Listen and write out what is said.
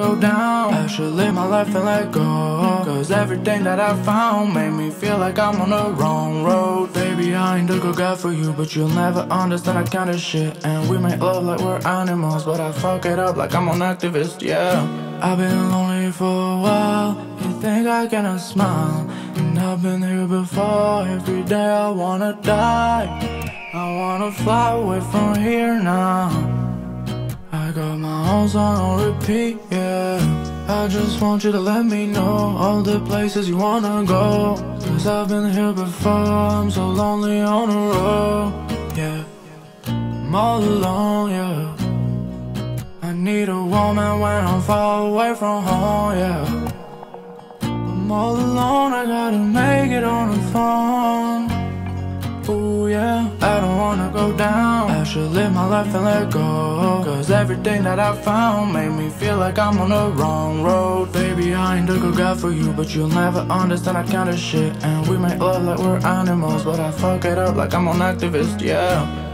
go down. I should live my life and let go, cause everything that I found made me feel like I'm on the wrong road. Baby, I ain't the good guy for you, but you'll never understand that kind of shit. And we make love like we're animals, but I fuck it up like I'm an activist, yeah. I've been lonely for a while, you think I cannot smile. And I've been here before, every day I wanna die. I wanna fly away from here now. I got my own song on repeat, yeah. I just want you to let me know all the places you wanna go, cause I've been here before, I'm so lonely on the road, yeah. I'm all alone, yeah. I need a woman when I'm far away from home, yeah. I'm all alone, I gotta make it on the phone. Ooh, yeah, I don't wanna go down. I should live my life and let go, cause everything that I found made me feel like I'm on the wrong road. Baby, I ain't the good guy for you, but you'll never understand that kind of shit. And we make love like we're animals, but I fuck it up like I'm an activist, yeah.